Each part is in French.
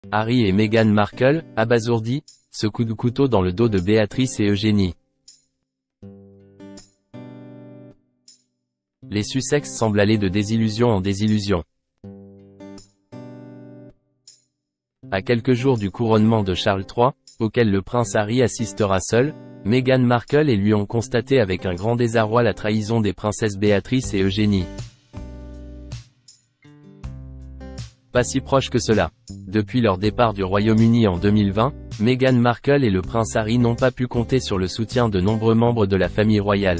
Harry et Meghan Markle, abasourdis, ce coup de couteau dans le dos de Béatrice et Eugénie. Les Sussex semblent aller de désillusion en désillusion. À quelques jours du couronnement de Charles III, auquel le prince Harry assistera seul, Meghan Markle et lui ont constaté avec un grand désarroi la trahison des princesses Béatrice et Eugénie. Pas si proche que cela. Depuis leur départ du Royaume-Uni en 2020, Meghan Markle et le prince Harry n'ont pas pu compter sur le soutien de nombreux membres de la famille royale.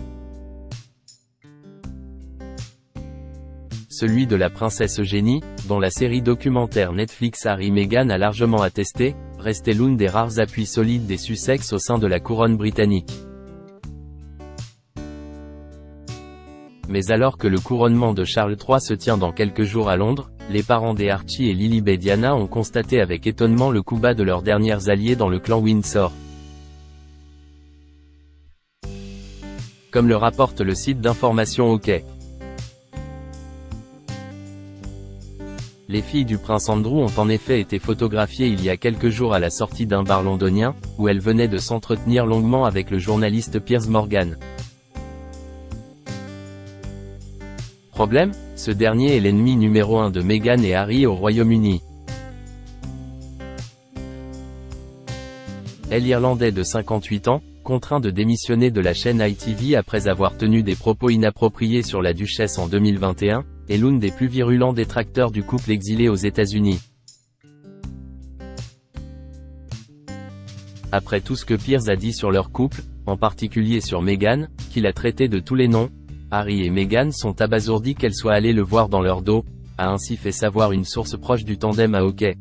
Celui de la princesse Eugénie, dont la série documentaire Netflix Harry-Meghan a largement attesté, restait l'une des rares appuis solides des Sussex au sein de la couronne britannique. Mais alors que le couronnement de Charles III se tient dans quelques jours à Londres, les parents des Archie et Lilibet Diana ont constaté avec étonnement le coup bas de leurs dernières alliées dans le clan Windsor. Comme le rapporte le site d'information OK. Les filles du prince Andrew ont en effet été photographiées il y a quelques jours à la sortie d'un bar londonien, où elles venaient de s'entretenir longuement avec le journaliste Piers Morgan. Problème ? Ce dernier est l'ennemi numéro 1 de Meghan et Harry au Royaume-Uni. L'Irlandais de 58 ans, contraint de démissionner de la chaîne ITV après avoir tenu des propos inappropriés sur la duchesse en 2021, est l'une des plus virulents détracteurs du couple exilé aux États-Unis. Après tout ce que Piers a dit sur leur couple, en particulier sur Meghan, qu'il a traité de tous les noms, Harry et Meghan sont abasourdis qu'elle soit allée le voir dans leur dos, a ainsi fait savoir une source proche du tandem à OK.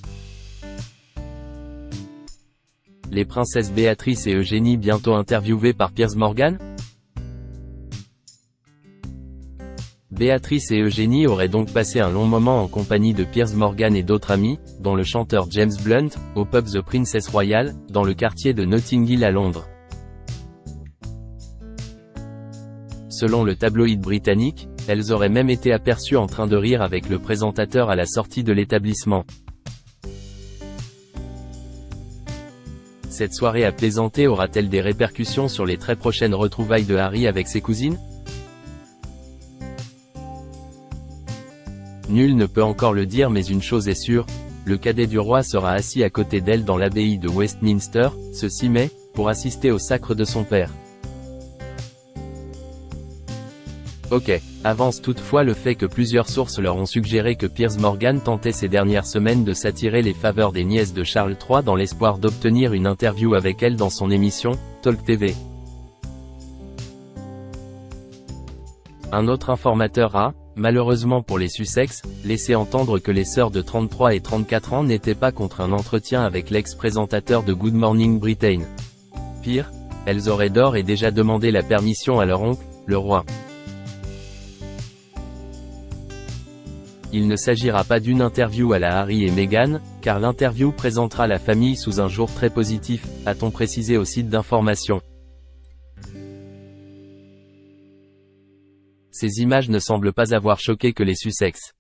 Les princesses Béatrice et Eugénie bientôt interviewées par Piers Morgan ? Béatrice et Eugénie auraient donc passé un long moment en compagnie de Piers Morgan et d'autres amis, dont le chanteur James Blunt, au pub The Princess Royal, dans le quartier de Notting Hill à Londres. Selon le tabloïd britannique, elles auraient même été aperçues en train de rire avec le présentateur à la sortie de l'établissement. Cette soirée à plaisanter aura-t-elle des répercussions sur les très prochaines retrouvailles de Harry avec ses cousines ? Nul ne peut encore le dire, mais une chose est sûre, le cadet du roi sera assis à côté d'elle dans l'abbaye de Westminster, ce 6 mai, pour assister au sacre de son père. OK. Avance toutefois le fait que plusieurs sources leur ont suggéré que Piers Morgan tentait ces dernières semaines de s'attirer les faveurs des nièces de Charles III dans l'espoir d'obtenir une interview avec elles dans son émission, Talk TV. Un autre informateur a, malheureusement pour les Sussex, laissé entendre que les sœurs de 33 et 34 ans n'étaient pas contre un entretien avec l'ex-présentateur de Good Morning Britain. Pire, elles auraient d'ores et déjà demandé la permission à leur oncle, le roi. Il ne s'agira pas d'une interview à la Harry et Meghan, car l'interview présentera la famille sous un jour très positif, a-t-on précisé au site d'information. Ces images ne semblent pas avoir choqué que les Sussex.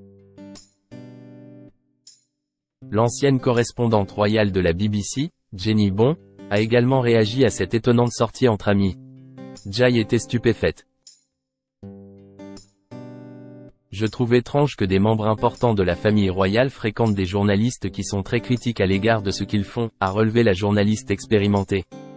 L'ancienne correspondante royale de la BBC, Jenny Bond, a également réagi à cette étonnante sortie entre amis. Jai était stupéfaite. Je trouve étrange que des membres importants de la famille royale fréquentent des journalistes qui sont très critiques à l'égard de ce qu'ils font, a relevé la journaliste expérimentée.